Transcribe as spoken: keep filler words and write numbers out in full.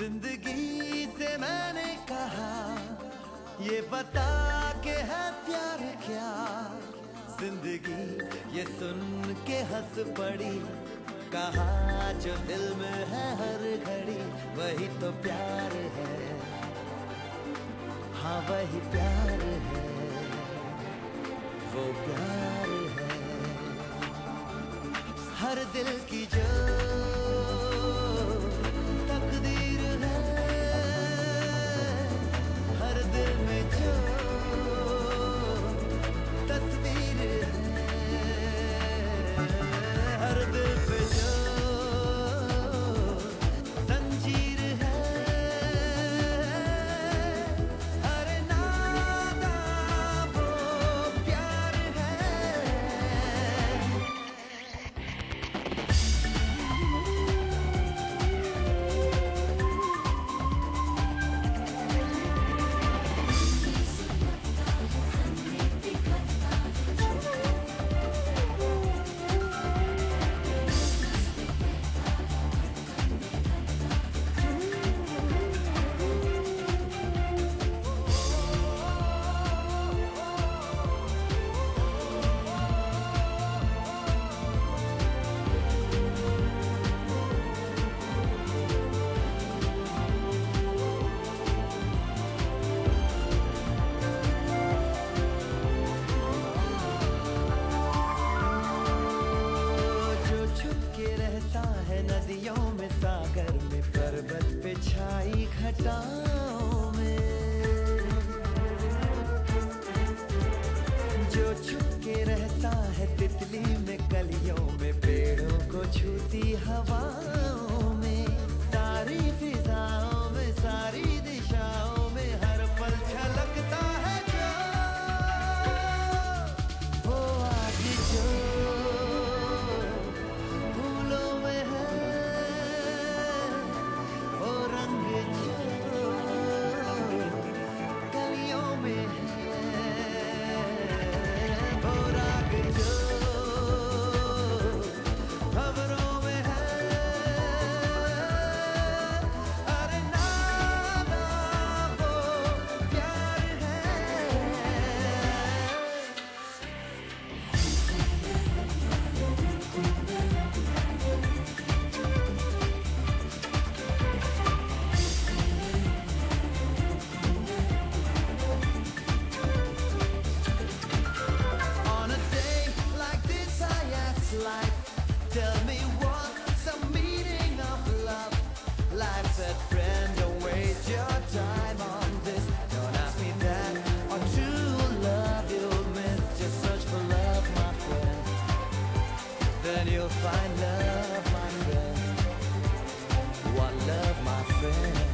जिंदगी से मैंने कहा, ये बता के है प्यार क्या। जिंदगी ये सुन के हंस पड़ी, कहा जो दिल में है हर घड़ी वही तो प्यार है। हाँ वही प्यार है, वो प्यार है। हर दिल की जो तकदीर है, हर दिल में जो तस्वीर है, हर दिल पे जो जंजीर है, अरे नादा वो प्यार है। नदियों में, सागर में, पर्वत पे छाई घटाओं में, जो छुप के रहता है तितली में, कलियों में, पेड़ों को छूती हवाओं में, सारी फिजाओं में, सारी दिशाओं में, हर पल झलकता है जो वो आज जो फूलों में है, वो रंग जो कलियों में है, वो राग जो खबरों में है, अरे नादा वो प्यार है। On a day like this I ask life, tell me what's the meaning of love. Life said, friend, don't waste your time on this. Don't ask me that, or true love you'll miss. Just search for love, my friend, then you'll find love, my friend. One love, my friend.